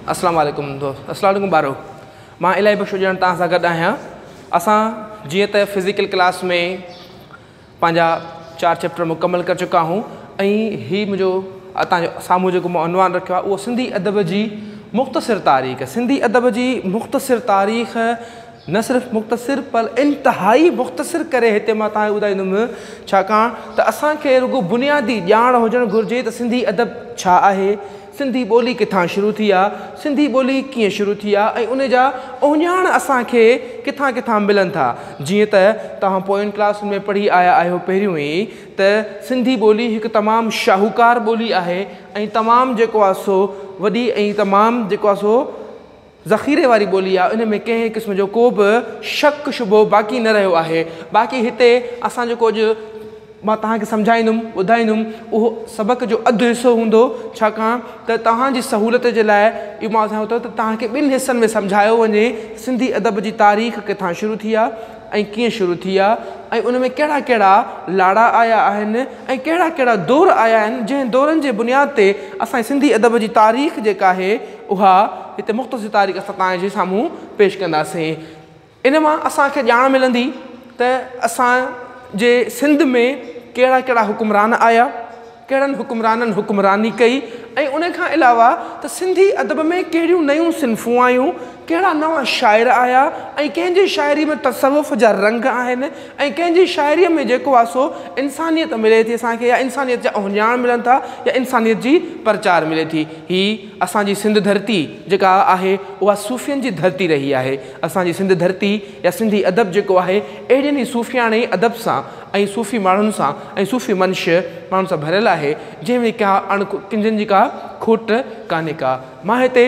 अस्सलाम वालेकुम दोस्त, अस्सलाम वालेकुम बारो। मां इलाही बख्शो ॼण तव्हां सां गॾु आहियां। असां जीअं त फिज़िकल क्लास में पंहिंजा 4 चैप्टर मुकमल कर चुका हूँ ऐं हीउ मुंहिंजो तव्हांजो साम्हूं जेको मां उनवान रखियो आहे उहो सिंधी अदब जी मुख़्तसिर तारीख़। सिंधी अदब जी मुख़्तसिर तारीख़ न सिर्फ़ु मुख़्तसिर पर इंतिहाई मुख़्तसिर करे हिते मां तव्हांखे ॿुधाईंदुमि, छाकाणि त असांखे रुॻो बुनियादी ॼाण हुजणु घुरिजे त सिंधी अदब छा आहे, सिंधी ॿोली किथां शुरू थी आहे, सिंधी ॿोली कीअं शुरू थी आहे ऐं उन जा उहिञाण असांखे किथां किथां मिलनि था। जीअं त तव्हां पोयनि क्लास में पढ़ी आया आहियो पहिरियों ई त सिंधी ॿोली हिकु तमामु शाहूकार ॿोली आहे ऐं तमामु जेको आहे सो वॾी ऐं तमामु जेको आहे सो ज़ख़ीरे वारी ॿोली आहे। इन में कंहिं क़िस्म जो को बि शक शुबो बाक़ी न रहियो आहे। बाक़ी हिते असां जेको अॼु मां तव्हांखे सम्झाईंदुमि ॿुधाईंदुमि उहो सबक़ जो अधु हिसो हूंदो, छाकाणि त तव्हांजी सहूलियत जे लाइ इहो मां चाहियां थो त तव्हांखे ॿिनि हिसनि में सम्झायो वञे सिंधी अदब जी तारीख़ किथां शुरू थी आहे ऐं कीअं शुरू थी आहे ऐं उन में कहिड़ा कहिड़ा लाड़ा आया आहिनि ऐं कहिड़ा कहिड़ा दौर आया आहिनि जंहिं दौरनि जे बुनियाद ते असांजी सिंधी अदब जी तारीख़ जेका आहे उहा हिते मुख़्तसिर तारीख़ असां तव्हांजे साम्हूं पेश कंदासीं। इन मां असांखे ॼाण मिलंदी त असांजे सिंध में कहिड़ा कहिड़ा हुकुमरान आया, कहिड़नि हुकुमराननि हुकुमरानी कई ऐं उन खां अलावा त सिंधी अदब में कहिड़ियूं नयूं सिन्फ़ूं आयूं, कहिड़ा नवां शाइर आया ऐं कंहिंजी शाइरी में तसव्वुफ़ जा रंग आहिनि ऐं कंहिंजी शाइरीअ में जेको आहे सो इंसानियत मिले थी असांखे, या इंसानियत जा उहिञाण मिलनि था या इंसानियत जी प्रचार मिले थी। हीअ असांजी सिंध धरती जेका आहे उहा सूफ़ियनि जी धरती रही आहे। असांजी सिंध धरती या सिंधी अदब जेको आहे अहिड़ियुनि ई सूफ़ियाणे अदब सां ऐं सूफ़ी माण्हुनि सां ऐं सूफ़ी मनुष्य माण्हुनि सां भरियलु आहे, जंहिंमें का किंजनि जी का खोट कान्हे का। मां हिते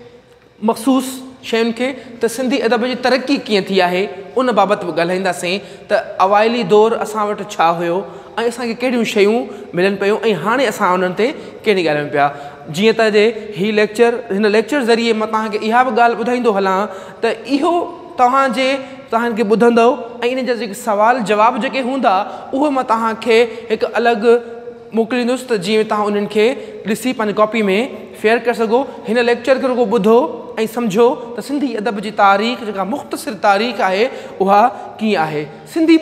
मख़सूस शयुनि खे त सिंधी अदब जी तरक़ी कीअं थी आहे उन बाबति बि ॻाल्हाईंदासीं त अवाइली दौर असां वटि छा हुयो ऐं असांखे कहिड़ियूं शयूं मिलनि पियूं ऐं हाणे असां उन्हनि ते कहिड़ी ॻाल्हायूं पिया। जीअं त हिन लेक्चर ज़रिए मां तव्हांखे इहा बि ॻाल्हि ॿुधाईंदो हलां त इहो तव्हांखे ॿुधंदव ऐं इन जा जेके सुवाल जवाब जेके हूंदा उहे मां तव्हांखे हिकु अलॻि मोकिलींदुसि त जीअं तव्हां उन्हनि खे ॾिसी पंहिंजी कॉपी में शेयर करे सघो। हिन लेक्चर खे रुॻो ॿुधो ऐं सम्झो त सिंधी अदब जी तारीख़ जेका मुख़्तसिर तारीख़ आहे उहा कीअं आहे। सिंधी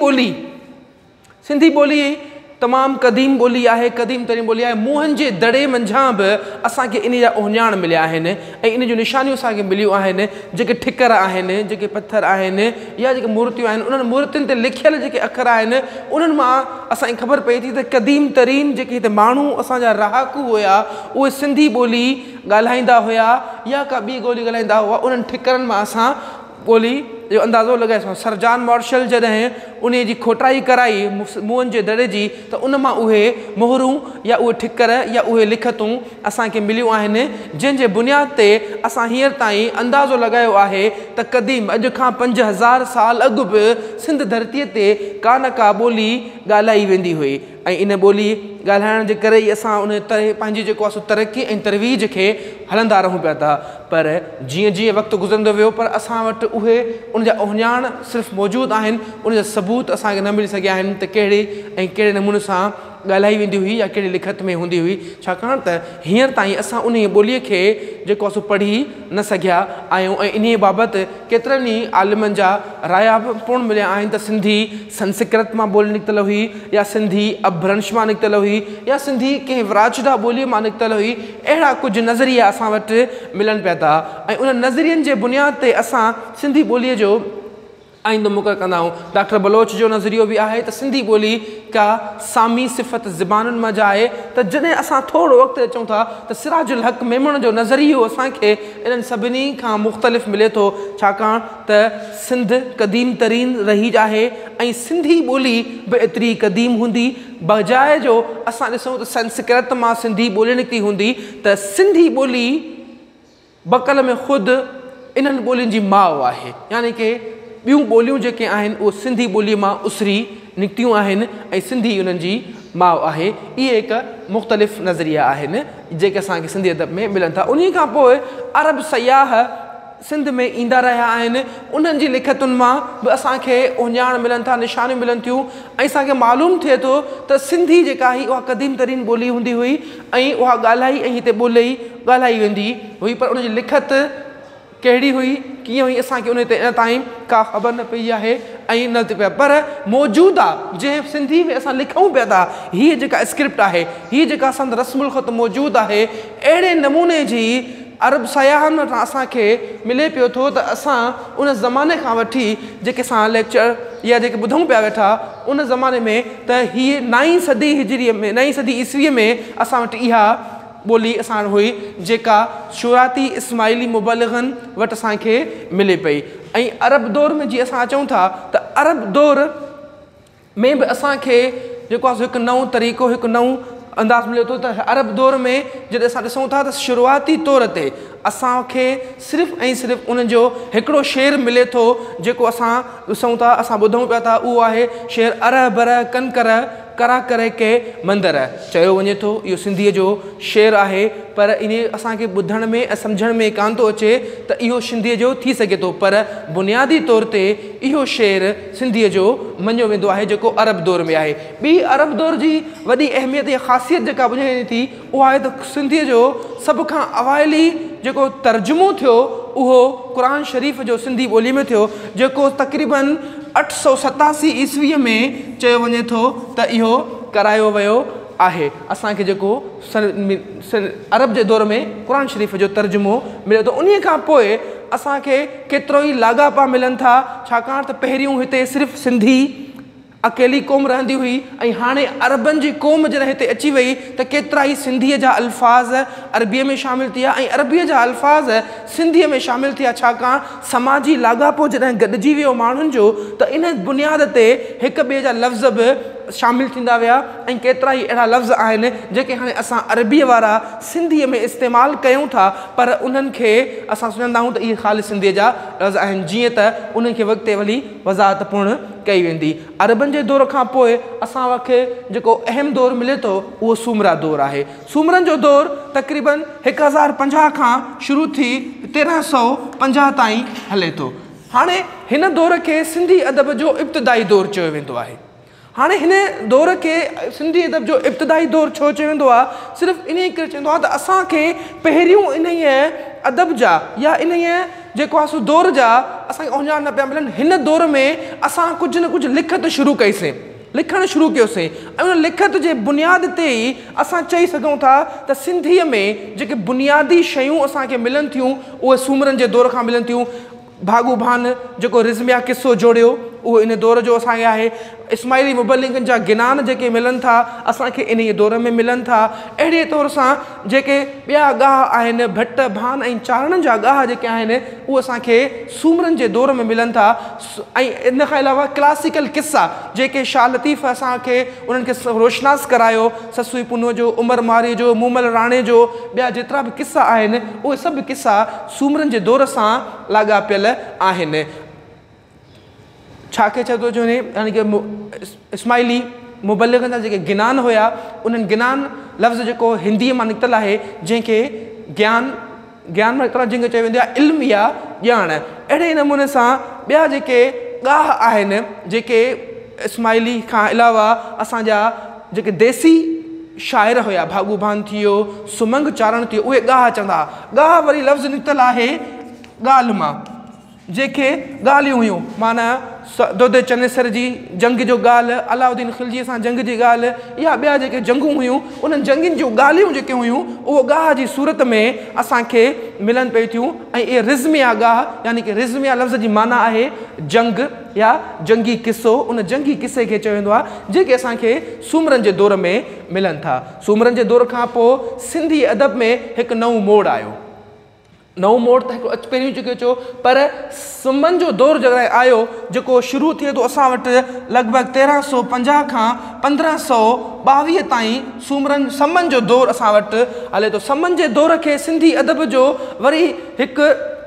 ॿोली तमामु क़दीम ॿोली आहे, क़दीम तरीन ॿोली आहे। मुंहंनि जे दड़े मंझां बि असांखे इन जा उहिञाण मिलिया आहिनि ऐं इन जूं निशानियूं असांखे मिलियूं आहिनि। जेके ठिकर आहिनि, जेके पथर आहिनि या जेके मूर्तियूं आहिनि, उन्हनि मूर्तियुनि ते लिखियल जेके अखर आहिनि उन्हनि मां असांखे ख़बर पए थी त क़दीम तरीन जेके हिते माण्हू असांजा रहाकू हुया उहे सिंधी ॿोली ॻाल्हाईंदा हुया या का ॿी ॿोली ॻाल्हाईंदा हुआ। उन्हनि ठिकरनि मां असां ॿोली जो अंदाज़ो लॻाए सघूं। सर जॉन मार्शल जॾहिं उन जी खोटाई कराई मुंहंनि जे दड़े जी त उन मां उहे मोहरूं या उहे ठिकर या उहे लिखतूं असांखे मिलियूं आहिनि, जंहिंजे बुनियाद ते असां हींअर ताईं अंदाज़ो लॻायो आहे त क़दीम अॼु खां 5000 साल अॻु बि सिंध धरतीअ ते का न का ॿोली ॻाल्हाई वेंदी हुई ऐं इन ॿोली ॻाल्हाइण जे करे ई असां उन पंहिंजी जेको आहे सो तरक़ी ऐं तरवीज खे हलंदा रहूं पिया था। पर जीअं जीअं वक़्तु गुज़रंदो वियो पर असां वटि उहे उन जा उहिञाण सिर्फ़ु मौजूदु आहिनि, उन जा सबूत असांखे न मिली सघिया आहिनि त कहिड़े नमूने सां ॻाल्हाई वेंदी हुई या कहिड़ी लिखत में हूंदी हुई, छाकाणि त हींअर ताईं असां उन ॿोलीअ खे जेको आहे सो पढ़ी न सघिया आहियूं ऐं इन बाबति केतिरनि ई आलिमनि जा राया बि पूर्ण मिलिया आहिनि त सिंधी संस्कृत मां ॿोली निकितल हुई या सिंधी अपभ्रंश मां निकितल हुई या सिंधी कंहिं विराजदा ॿोलीअ मां निकितल हुई। अहिड़ा कुझु नज़रिया असां वटि मिलनि पिया था ऐं उन नज़रियनि जे बुनियाद ते असां सिंधी ॿोलीअ जो आईंदो मुक़ररु कंदा आहियूं। डॉक्टर बलोच जो नज़रियो बि आहे त सिंधी ॿोली का सामी सिफ़त ज़बानुनि मां जा आहे त जॾहिं असां थोरो वक़्तु अचूं था त सिराजुल हक़ मेमण जो नज़रियो असांखे इन्हनि सभिनी खां मुख़्तलिफ़ मिले थो, छाकाणि त सिंध क़दीम तरीन रही आहे ऐं सिंधी ॿोली बि एतिरी क़दीम हूंदी, बजाए जो असां ॾिसूं त संस्कृत मां सिंधी ॿोली निकिती हूंदी त सिंधी ॿोली बकल में ख़ुदि इन्हनि ॿोलियुनि जी माउ आहे, यानी की ॿियूं ॿोलियूं जेके आहिनि उहे सिंधी ॿोलीअ मां उसरी निकितियूं आहिनि ऐं सिंधी उन्हनि जी माउ आहे। इहे हिकु मुख़्तलिफ़ नज़रिया आहिनि जेके असांखे सिंधी अदब में मिलनि था। उन खां पोइ अरब सयाह सिंध में ईंदा रहिया आहिनि उन्हनि जी लिखतुनि मां बि असांखे उञाण मिलनि था, निशानियूं मिलनि थियूं ऐं असांखे मालूम थिए थो त सिंधी जेका हुई उहा क़दीम तरीन ॿोली हूंदी हुई ऐं उहा ॻाल्हाई ऐं हिते ॻाल्हाई वेंदी हुई, पर उनजी लिखत कहिड़ी हुई कीअं हुई असांखे उन ते अञा ताईं का ख़बर न पई आहे ऐं न थी पिया, पर मौजूदु आहे जंहिं सिंधी में असां लिखूं पिया था, हीअ जेका स्क्रिप्ट आहे, हीअ जेका असांजो रस्मुल ख़त मौजूदु आहे, अहिड़े नमूने जी अरब सयाहनि वटां असांखे मिले पियो थो त असां उन ज़माने खां वठी जेके असां लेक्चर या जेके ॿुधूं पिया वेठा उन ज़माने में त हीअ 9वीं सदी हिजरीअ में 9वीं सदी ईस्वीअ में असां वटि इहा ॿोली असां हुई जेका शुराती इस्माइली मुबलिगनि वटि असांखे मिले पई। ऐं अरब दौर में जीअं असां अचूं था त अरब दौर में बि असांखे जेको आहे हिकु नओं तरीक़ो, हिकु नओं अंदाज़ मिले थो त अरब दौर में जॾहिं असां ॾिसूं था त शुरूआती तौर ते असांखे सिर्फ़ु ऐं सिर्फ़ु उनजो हिकिड़ो शेर मिले थो जेको असां ॾिसूं था, असां ॿुधूं पिया था, उहो आहे शेर अर बर कनकर करा करे के मंदर। चयो वञे थो इहो सिंधीअ जो शेर आहे, पर इन असांखे ॿुधण में ऐं सम्झण में कान थो अचे त इहो सिंधीअ जो थी सघे थो, पर बुनियादी तौर ते इहो शेर सिंधीअ जो मञियो वेंदो आहे जेको अरब दौर में आहे। ॿी अरब दौर जी वॾी अहमियत या ख़ासियत जेका ॿुधाई वञे थी उहा आहे त सिंधीअ जो सभ खां अवाइली जेको तर्जुमो थियो उहो क़ुरान शरीफ़ जो सिंधी ॿोली में थियो, जेको तक़रीबन 887 ईस्वीअ में चयो वञे थो त इहो करायो वियो आहे। असांखे जेको अरब जे दौर में क़ुरान शरीफ़ जो तर्जुमो मिले थो, उन खां पोइ असांखे केतिरो ई लाॻापा मिलनि था, छाकाणि त पहिरियों हिते सिर्फ़ु सिंधी अकेली क़ौम रहंदी हुई ऐं हाणे अरबनि जी क़ौम जॾहिं हिते अची वई त केतिरा ई सिंधीअ जा अल्फाज़ अरबीअ में शामिलु थी विया ऐं अरबीअ जा अल्फाज़ सिंधीअ में शामिलु थिया, छाकाणि समाजी लाॻापो जॾहिं गॾिजी वियो माण्हुनि जो त इन बुनियाद ते हिक ॿिए जा लफ़्ज़ बि शामिलु थींदा विया ऐं केतिरा ई अहिड़ा लफ़्ज़ आहिनि जेके हाणे असां अरबीअ वारा सिंधीअ में इस्तेमालु कयूं था, पर उन्हनि खे असां सुञंदा आहियूं त इहे ख़ाली सिंधीअ जा लफ़्ज़ आहिनि, जीअं त उन्हनि खे वक़्ते वरी वज़ाहत पूर्ण कई वेंदी। अरबनि जे दौर खां पोइ असां खे जेको अहम दौर मिले थो उहो सूमरा दौर आहे। सूमरनि जो दौर तक़रीबन 1050 खां शुरू थी 1350 ताईं हले थो। हाणे हिन दौर खे सिंधी अदब जो इब्तिदाई दौर चयो वेंदो आहे। हाणे हिन दौर खे सिंधी अदब जो इब्तिदाई दौर छो चयो वेंदो आहे, सिर्फ़ु इन करे चवंदो आहे त असांखे पहिरियों इन अदब जा या इन जेको आहे सो दौर जा असांखे औजार न पिया मिलनि। हिन दौर में असां कुझु न कुझु लिखत शुरू कईसीं, लिखणु शुरू कयोसीं ऐं उन लिखत जे बुनियाद ते ई असां चई सघूं था त सिंधीअ में जेके बुनियादी शयूं असांखे मिलनि थियूं उहे सूमरनि जे दौर खां मिलनि थियूं। भागू भान जेको रिज़्मिया किस्सो जोड़ियो उहो इन दौर जो असांखे आहे। इस्माइली मुबलिगनि जा गिनान जेके मिलनि था असांखे इन दौर में मिलनि था। अहिड़े तौर सां जेके ॿिया गाह आहिनि, भट भान ऐं चारणनि जा गाह जेके आहिनि उहे असांखे सूमरनि जे दौर में मिलनि था। ऐं इन खां अलावा क्लासिकल किस्सा जेके शाह लतीफ़ असांखे उन्हनि खे रोशनास करायो, ससुई पुनो जो, उमर मारी जो, मूमल राणे जो, ॿिया जेतिरा बि किस्सा आहिनि उहे सभु किस्सा सूमरनि जे दौर सां लाॻापियल आहिनि। छा खे चए थो वञे, यानी कि इस्माइली मुबलिगनि जा जेके गिनान हुया उन्हनि गिनान लफ़्ज़ जेको हिंदीअ मां निकितल आहे जंहिंखे ज्ञान में निकितल जंहिंखे चयो वेंदो आहे इल्म या ॼाण। अहिड़े नमूने सां ॿिया जेके गाह आहिनि जेके इस्माइली खां अलावा असांजा जेके देसी शाइर हुया, भागू भान थी वियो, सुमंग चारण थी वियो, उहे गाह चवंदा। गाह वरी लफ़्ज़ निकितल आहे ॻाल्हि मां, जेके ॻाल्हियूं हुयूं, माना दोदे चनेसर जी जंग जो ॻाल्हि, अलाउद्दीन खिलजीअ सां जंग जी ॻाल्हि, या ॿिया जेके जंगूं हुयूं उन्हनि जंगुनि जूं ॻाल्हियूं जेके हुयूं उहो गाह जी सूरत में असांखे मिलनि पई थियूं। ऐं इहे रिज़्मिया गाह, यानी कि रिज़्मिया लफ़्ज़ जी माना आहे जंग या जंगी किस्सो, उन जंगी किस्से खे चयो वेंदो आहे जेके असांखे सूमरनि जे दौर में मिलनि था। सूमरनि जे दौर खां पोइ सिंधी अदब में हिकु नओं मोड़ आयो। नओं मोड़ त हिकिड़ो पहिरियों चुकियो अचो, पर सूमरनि जो दौरु जॾहिं आयो जेको शुरू थिए थो असां वटि लॻभॻि 1350 खां 1522 ताईं समनि जो दौरु असां वटि हले थो। समनि जे दौर खे सिंधी अदब जो वरी हिकु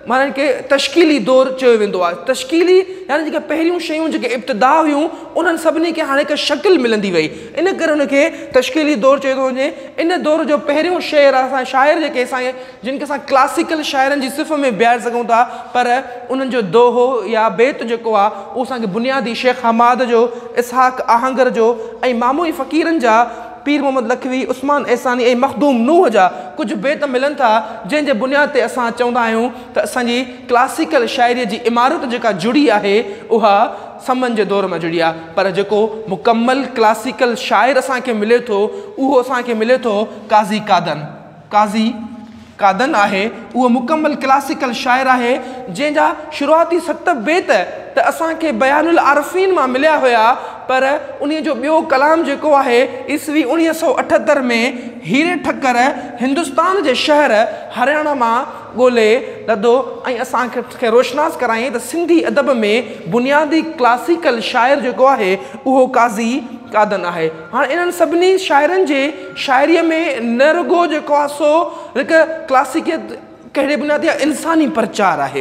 माना के तश्कीली दौर चयो वेंदो आहे। तश्कीली यानी जेके पहिरियूं शयूं जेके इब्तिदा हुयूं उन्हनि सभिनी खे हाणे हिकु शकिल मिलंदी वई, इन करे उनखे तश्कीली दौर चयो थो वञे। इन दौर जो पहिरियों शेर असां शाइर जेके असांखे जिन खे असां क्लासिकल शाइरनि जी सिफ़ में बिहारे सघूं था, पर उन्हनि जो दोहो या बेत जेको आहे उहो असांखे बुनियादी शेख हमाद जो, इसहाक आहंगर जो ऐं मामूई फ़क़ीरनि जा, पीर मोहम्मद लखवी, उस्मान एहसानी ऐं मखदूम नूह जा कुझु बेत मिलनि था, जंहिंजे बुनियाद ते असां चवंदा आहियूं त असांजी क्लासिकल शाइरीअ जी इमारत जेका जुड़ी आहे उहा समन जे दौर में जुड़ी आहे। पर जेको मुकमल क्लासिकल शाइर असांखे मिले थो उहो असांखे मिले थो काज़ी कादन। काज़ी कादन आहे उहो मुकमल क्लासिकल शाइर आहे जंहिंजा शुरूआती 7 बेत त असांखे बयानुल आरफ़ीन मां मिलिया हुया, पर उन जो ॿियो कलाम जेको आहे ईस्वी 1978 में हीरे ठक्कर हिंदुस्तान जे शहर हरियाणा मां ॻोल्हे लधो ऐं असांखे रोशनास करायईं त सिंधी अदब में बुनियादी क्लासिकल शाइर जेको आहे उहो काज़ी कादन आहे। हाणे इन्हनि सभिनी शाइरनि जे शाइरीअ में न रुगो जेको आहे सो हिकु क्लासिकियत कहिड़े बुनियादी इंसानी प्रचार आहे,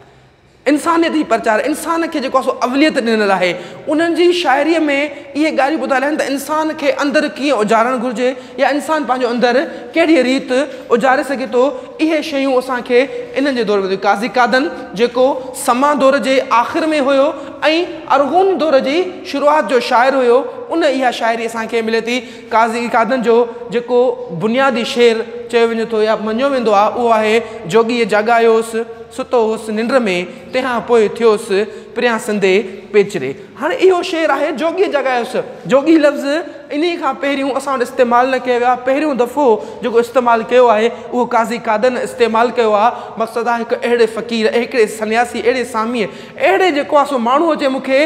इंसानियत जी प्रचार, इंसान खे जेको आहे सो अवलियत ॾिनल आहे। उन्हनि जी शाइरीअ में इहे ॻाल्हियूं ॿुधायल आहिनि त इंसान खे अंदरि कीअं उजारणु घुरिजे या इंसान पंहिंजो अंदरि कहिड़ी रीति उजारे सघे थो, इहे शयूं असांखे इन्हनि जे दौर में। काज़ी कादन जेको समा दौर जे आख़िर में हुयो ऐं अरगून दौर जी शुरूआत जो शाइर हुयो, उन इहा शाइरी असांखे मिले थी। काज़ी कादन जो जेको बुनियादी शेर चयो वञे थो या मञियो वेंदो आहे उहो आहे, जोगीअ जाॻायोसि सुतो हुउसि निंड में, तंहिंखां पोइ थियोसि परियां संदे पेचरे। हाणे इहो शेर आहे जोगीअ जाॻायोसि। जोगी लफ़्ज़ इन खां पहिरियों असां वटि इस्तेमालु न कयो आहे, पहिरियों दफ़ो जेको इस्तेमालु कयो आहे उहो काज़ी कादन इस्तेमालु कयो आहे। मक़सदु आहे हिकु अहिड़े फ़क़ीर, हिकिड़े सन्यासी, अहिड़े सामीअ, अहिड़े जेको आहे सो माण्हू अचे मूंखे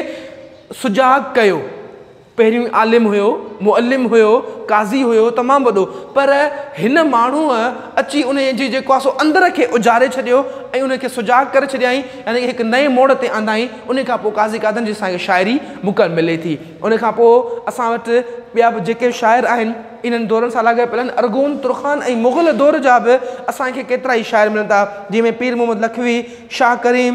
सुजाग कयो। पहिरियों आलिम हुयो, मुअल्लिम हुयो, काज़ी हुयो, तमामु वॾो, पर हिन माण्हूअ अची उन जी जेको आहे सो अंदर खे उजारे छॾियो ऐं उनखे सुजाग करे छॾियईं, यानी हिकु नए मोड़ ते आंदाई। उन खां पोइ काज़ी कादन जी असांखे शाइरी मुकमल मिले थी। उन खां पोइ असां वटि ॿिया बि जेके शाइर आहिनि इन्हनि दौरनि सां लाॻापियल आहिनि। अरगून, तुरखान ऐं मुग़ल दौर जा बि असांखे केतिरा ई शाइर मिलनि था, जंहिंमें पीर मोहम्मद लखवी, शाह करीम,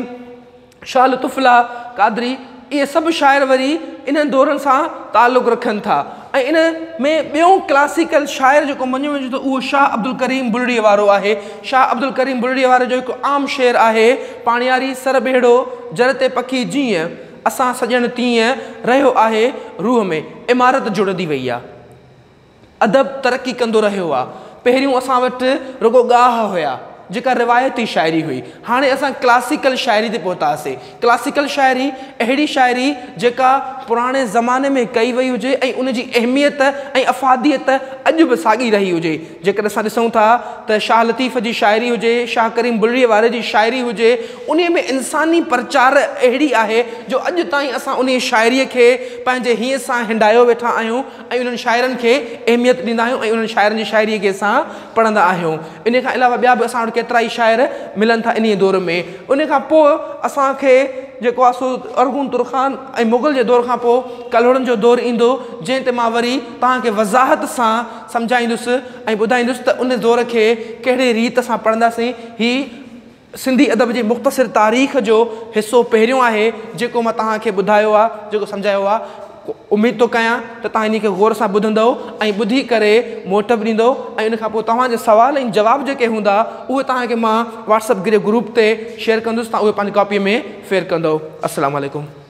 शाह लुतुफ़ुल्लाह कादरी, इहे सभु शाइर वरी इन्हनि दौरनि सां तालुक़ु रखनि था। ऐं इन में ॿियों क्लासिकल शाइर जेको मञियो वञे थो उहो शाह अब्दुल करीम बुलड़ीअ वारो आहे। शाह अब्दुल करीम बुलड़ीअ वारे जो हिकु आम शेर आहे, पाणियारी सर बेड़ो जर ते पखी जीअं, असां सॼण तीअं रहियो आहे रूह में। इमारत जुड़ंदी वई आहे, अदब तरक़ी कंदो रहियो आहे। पहिरियों असां वटि रुगो ॻाह हुया जेका रिवायती शाइरी हुई, हाणे असां क्लासिकल शाइरी ते पहुतासीं। क्लासिकल शाइरी अहिड़ी शाइरी जेका पुराणे ज़माने में कई वई हुजे ऐं उनजी अहमियत ऐं अफ़ादियत अॼु बि साॻी रही हुजे। जेकर असां ॾिसूं था त शाह लतीफ़ जी शाइरी हुजे, शाह करीम बुलड़ीअ वारे जी शाइरी हुजे, उन में इंसानी प्रचार अहिड़ी आहे जो अॼु ताईं असां उन शाइरीअ खे पंहिंजे हीअं सां हिंडायो वेठा आहियूं ऐं उन्हनि शाइरनि खे अहमियत ॾींदा आहियूं ऐं उन्हनि शाइरनि जी शाइरीअ खे असां पढ़ंदा आहियूं। इन खां अलावा ॿिया बि असां केतिरा ई शाइर मिलनि था इन दौर में। उन खां पोइ असांखे जेको आहे सो अरगून, तुरखान ऐं मुग़ल जे दौर खां पोइ कलहड़नि जो दौरु ईंदो, जंहिं ते मां वरी तव्हांखे वज़ाहत सां सम्झाईंदुसि ऐं ॿुधाईंदुसि त उन दौर खे कहिड़े रीत सां पढ़ंदासीं। हीउ सिंधी अदब जी मुख़्तसिर तारीख़ जो हिसो पहिरियों आहे जेको मां तव्हांखे ॿुधायो आहे, जेको सम्झायो आहे। उमेद थो कयां त तव्हां इन खे गौर सां ॿुधंदव ऐं ॿुधी करे मोटप ॾींदव ऐं उन खां पोइ तव्हांजे सुवाल ऐं जवाब जेके हूंदा उहे तव्हांखे मां व्हाट्सअप ग्रुप ते शेयर कंदुसि, तव्हां उहे पंहिंजी कॉपीअ में फेर कंदव। अस्सलामु अलैकुम।